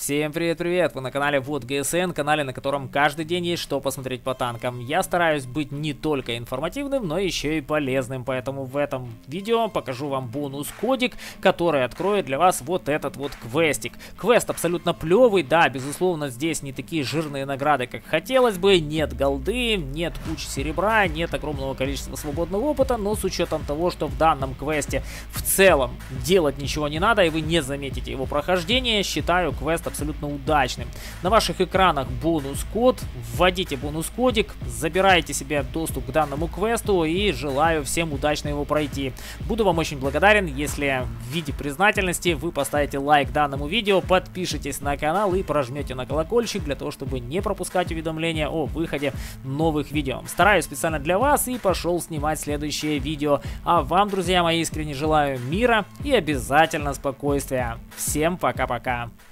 Всем привет-привет! Вы на канале Вот ГСН, канале, на котором каждый день есть что посмотреть по танкам. Я стараюсь быть не только информативным, но еще и полезным, поэтому в этом видео покажу вам бонус-кодик, который откроет для вас вот этот вот квестик. Квест абсолютно плевый, да, безусловно, здесь не такие жирные награды, как хотелось бы, нет голды, нет кучи серебра, нет огромного количества свободного опыта, но с учетом того, что в данном квесте в целом делать ничего не надо, и вы не заметите его прохождение, считаю квест абсолютно удачным. На ваших экранах бонус-код, вводите бонус-кодик, забирайте себе доступ к данному квесту и желаю всем удачно его пройти. Буду вам очень благодарен, если в виде признательности вы поставите лайк данному видео, подпишитесь на канал и прожмете на колокольчик для того, чтобы не пропускать уведомления о выходе новых видео. Стараюсь специально для вас и пошел снимать следующее видео. А вам, друзья мои, искренне желаю мира и обязательно спокойствия. Всем пока-пока.